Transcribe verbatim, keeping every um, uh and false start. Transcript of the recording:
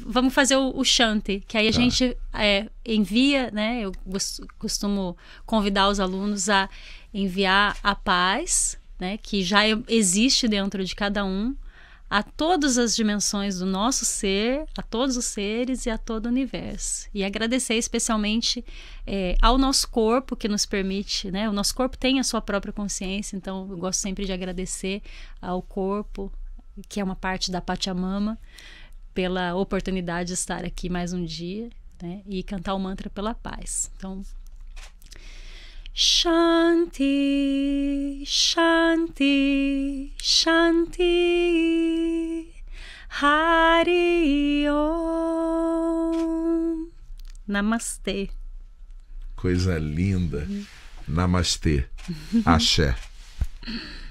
vamos fazer o, o Shanti, que aí a Tá. gente é, envia, né? Eu gos- costumo convidar os alunos a enviar a paz, né? Que já e- existe dentro de cada um, a todas as dimensões do nosso ser, a todos os seres e a todo o universo. E agradecer especialmente é, ao nosso corpo, que nos permite, né? O nosso corpo tem a sua própria consciência, então eu gosto sempre de agradecer ao corpo, que é uma parte da Pachamama, pela oportunidade de estar aqui mais um dia, né? E cantar o mantra pela paz. Então, Shanti, Shanti, Shanti, Hari Om. Namastê. Coisa linda. Namastê. Axé.